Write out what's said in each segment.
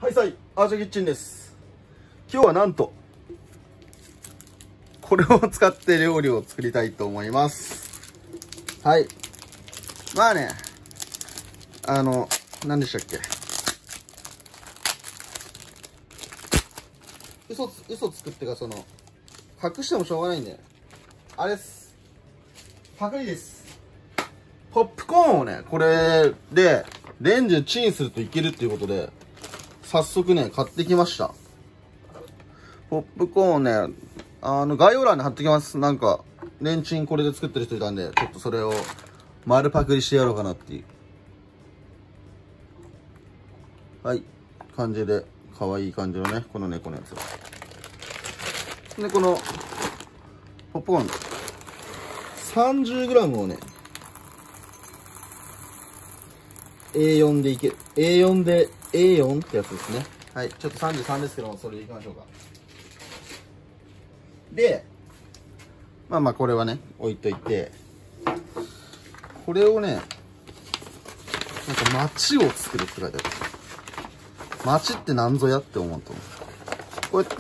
はいさい、アーチャキッチンです。今日はなんと、これを使って料理を作りたいと思います。はい。まあね、何でしたっけ。嘘つくってか、隠してもしょうがないんで、あれです。パクリです。ポップコーンをね、これで、レンジでチンするといけるっていうことで、早速ね、買ってきました。ポップコーンね、概要欄に貼ってきます。なんか、レンチンこれで作ってる人いたんで、ちょっとそれを丸パクリしてやろうかなっていう。はい。感じで、可愛い感じのね、この猫のやつ。で、この、ポップコーン、30g をね、A4 でいける。A4 で、A4 ってやつですね。はい。ちょっと33ですけども、それでいきましょうか。で、まあこれはね、置いといて、これをね、なんか街を作るって書いてある。街って何ぞやって思うと思う。こうやって、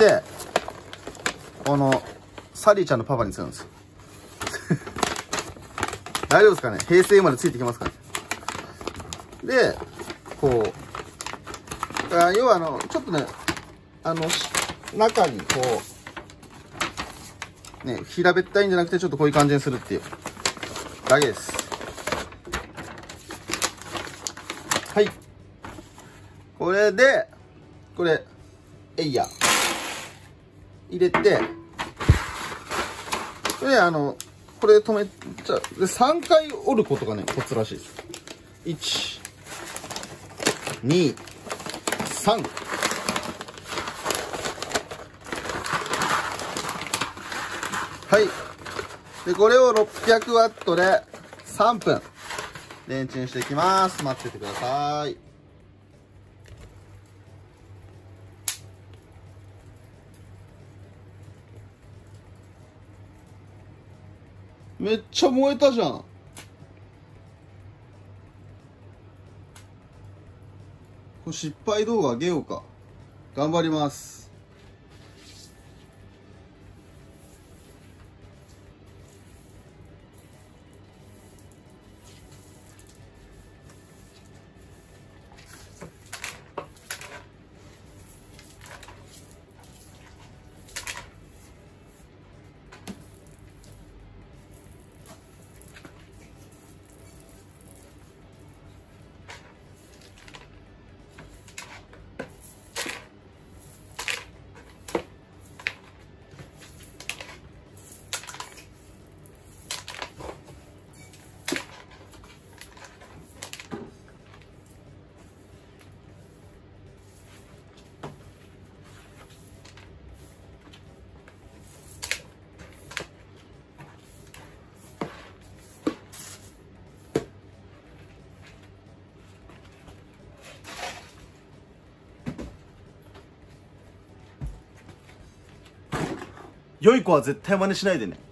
サリーちゃんのパパにするんですよ。大丈夫ですかね？平成までついてきますかね？で、こう、要はちょっとね、中にこう、ね、平べったいんじゃなくて、ちょっとこういう感じにするっていうだけです。はい。これで、えいや。入れて、で、これ止めちゃう。で、3回折ることがね、コツらしいです。1、2、3。はい。で、これを600ワットで3分、レンチンしていきます。待っててください。めっちゃ燃えたじゃん。これ失敗動画あげようか。頑張ります。良い子は絶対真似しないでね。